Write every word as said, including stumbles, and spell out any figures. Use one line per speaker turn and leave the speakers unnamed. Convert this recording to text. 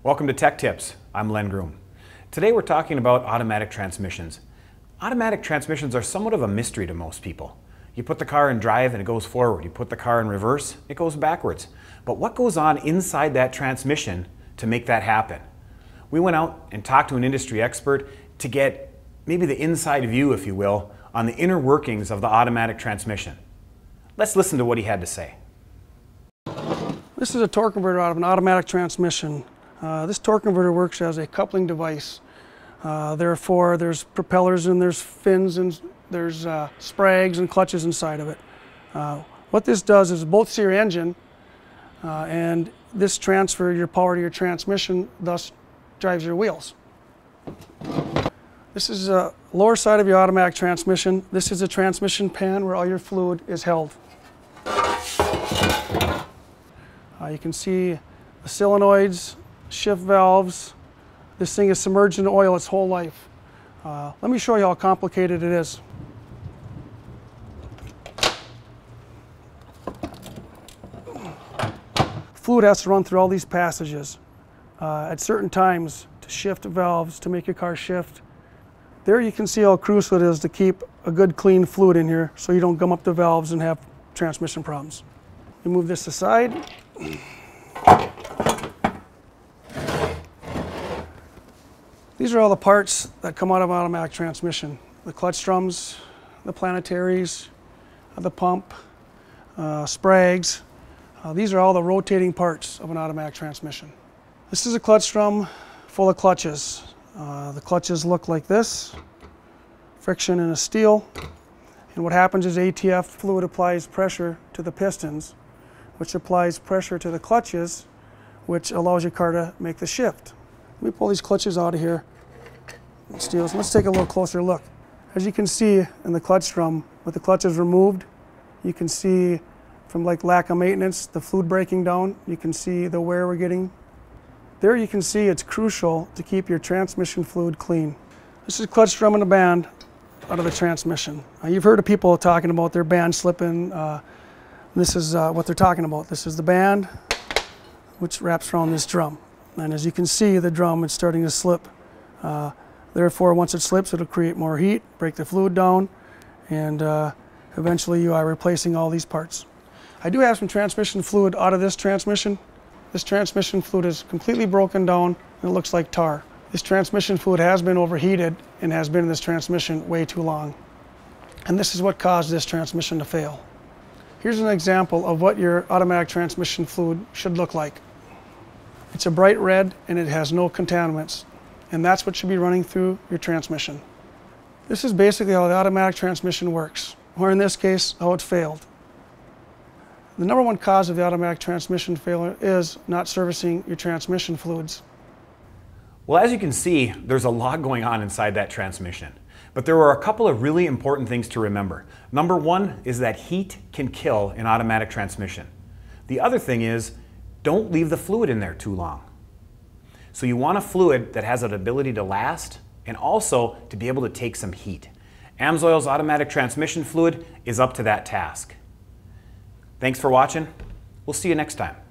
Welcome to Tech Tips. I'm Len Groom. Today we're talking about automatic transmissions. Automatic transmissions are somewhat of a mystery to most people. You put the car in drive and it goes forward. You put the car in reverse, it goes backwards. But what goes on inside that transmission to make that happen? We went out and talked to an industry expert to get maybe the inside view, if you will, on the inner workings of the automatic transmission. Let's listen to what he had to say.
This is a torque converter out of an automatic transmission. Uh, this torque converter works as a coupling device. Uh, therefore, there's propellers and there's fins and there's uh, sprags and clutches inside of it. Uh, what this does is it bolts your engine uh, and this transfers your power to your transmission, thus drives your wheels. This is the lower side of your automatic transmission. This is a transmission pan where all your fluid is held. Uh, you can see the solenoids, shift valves. This thing is submerged in oil its whole life. Uh, let me show you how complicated it is. Fluid has to run through all these passages uh, at certain times to shift valves, to make your car shift. There you can see how crucial it is to keep a good clean fluid in here so you don't gum up the valves and have transmission problems. You move this aside. These are all the parts that come out of an automatic transmission. The clutch drums, the planetaries, the pump, uh, sprags. Uh, these are all the rotating parts of an automatic transmission. This is a clutch drum full of clutches. Uh, the clutches look like this, friction in a steel. And what happens is A T F fluid applies pressure to the pistons, which applies pressure to the clutches, which allows your car to make the shift. Let me pull these clutches out of here. Steels. Let's take a little closer look. As you can see in the clutch drum, with the clutches removed, you can see from like lack of maintenance, the fluid breaking down. You can see the wear we're getting. There you can see it's crucial to keep your transmission fluid clean. This is a clutch drum and a band out of the transmission. Uh, you've heard of people talking about their band slipping. Uh, this is uh, what they're talking about. This is the band, which wraps around this drum. And as you can see, the drum is starting to slip. Uh, therefore, once it slips, it'll create more heat, break the fluid down, and uh, eventually you are replacing all these parts. I do have some transmission fluid out of this transmission. This transmission fluid is completely broken down and it looks like tar. This transmission fluid has been overheated and has been in this transmission way too long. And this is what caused this transmission to fail. Here's an example of what your automatic transmission fluid should look like. It's a bright red and it has no contaminants, and that's what should be running through your transmission. This is basically how the automatic transmission works, or in this case, how it failed. The number one cause of the automatic transmission failure is not servicing your transmission fluids.
Well, as you can see, there's a lot going on inside that transmission. But there are a couple of really important things to remember. Number one is that heat can kill an automatic transmission. The other thing is, don't leave the fluid in there too long. So you want a fluid that has an ability to last and also to be able to take some heat. AMSOIL's automatic transmission fluid is up to that task. Thanks for watching. We'll see you next time.